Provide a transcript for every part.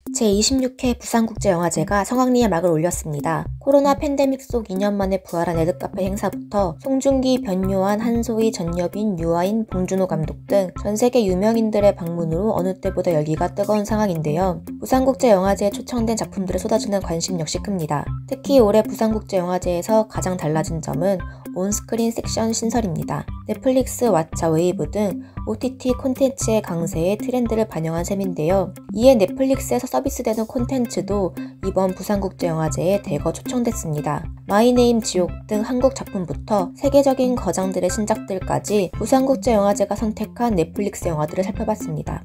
제26회 부산국제영화제가 성황리에 막을 올렸습니다. 코로나 팬데믹 속 2년 만에 부활한 레드카펫 행사부터 송중기, 변요한, 한소희, 전여빈, 유아인, 봉준호 감독 등 전세계 유명인들의 방문으로 어느 때보다 열기가 뜨거운 상황인데요. 부산국제영화제에 초청된 작품들에 쏟아지는 관심 역시 큽니다. 특히 올해 부산국제영화제에서 가장 달라진 점은 온스크린 섹션 신설입니다. 넷플릭스, 왓챠, 웨이브 등 OTT 콘텐츠의 강세에 트렌드를 반영한 셈인데요. 이에 넷플릭스에서 서비스되는 콘텐츠도 이번 부산국제영화제에 대거 초청됐습니다. 마이네임, 지옥 등 한국 작품부터 세계적인 거장들의 신작들까지 부산국제영화제가 선택한 넷플릭스 영화들을 살펴봤습니다.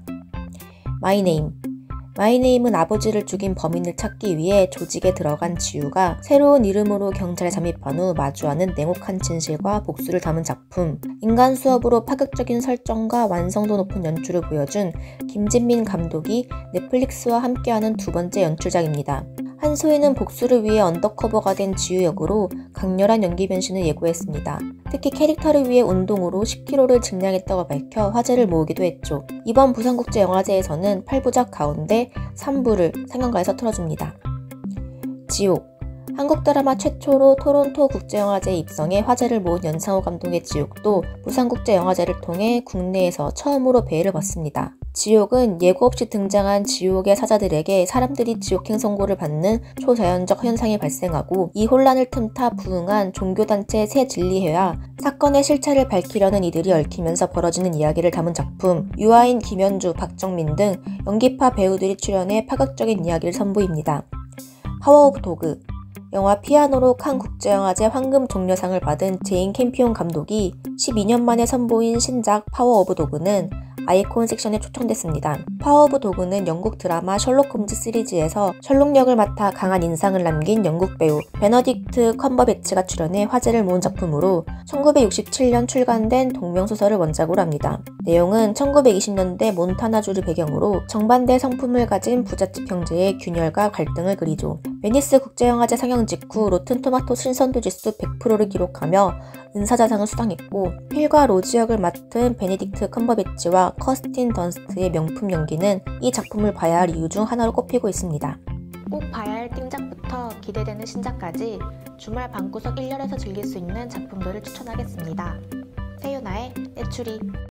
마이네임은 아버지를 죽인 범인을 찾기 위해 조직에 들어간 지우가 새로운 이름으로 경찰에 잠입한 후 마주하는 냉혹한 진실과 복수를 담은 작품. 인간 수업으로 파격적인 설정과 완성도 높은 연출을 보여준 김진민 감독이 넷플릭스와 함께하는 두 번째 연출작입니다. 한소희는 복수를 위해 언더커버가 된 지우 역으로 강렬한 연기 변신을 예고했습니다. 특히 캐릭터를 위해 운동으로 10kg를 증량했다고 밝혀 화제를 모으기도 했죠. 이번 부산국제영화제에서는 8부작 가운데 3부를 상영가에서 틀어줍니다. 지옥. 한국 드라마 최초로 토론토 국제영화제에 입성해 화제를 모은 연상호 감독의 지옥도 부산국제영화제를 통해 국내에서 처음으로 베일을 벗습니다. 지옥은 예고 없이 등장한 지옥의 사자들에게 사람들이 지옥행 선고를 받는 초자연적 현상이 발생하고 이 혼란을 틈타 부응한 종교단체 새 진리회와 사건의 실체를 밝히려는 이들이 얽히면서 벌어지는 이야기를 담은 작품. 유아인, 김현주, 박정민 등 연기파 배우들이 출연해 파격적인 이야기를 선보입니다. 파워 오브 도그. 영화 피아노로 칸 국제영화제 황금 종려상을 받은 제인 캠피온 감독이 12년 만에 선보인 신작 파워 오브 도그는 아이콘 섹션에 초청됐습니다. 파워 오브 도그는 영국 드라마 셜록 홈즈 시리즈에서 셜록 역을 맡아 강한 인상을 남긴 영국 배우 베너딕트 컴버배치가 출연해 화제를 모은 작품으로 1967년 출간된 동명소설을 원작으로 합니다. 내용은 1920년대 몬타나주를 배경으로 정반대 성품을 가진 부잣집 형제의 균열과 갈등을 그리죠. 베니스 국제영화제 상영 직후 로튼토마토 신선도 지수 100%를 기록하며 은사자상을 수상했고, 필과 로즈 역을 맡은 베네딕트 컴버배치와 커스틴 던스트의 명품 연기는 이 작품을 봐야 할 이유 중 하나로 꼽히고 있습니다. 꼭 봐야 할 띵작부터 기대되는 신작까지 주말 방구석 1열에서 즐길 수 있는 작품들을 추천하겠습니다. 세유나의 내추리.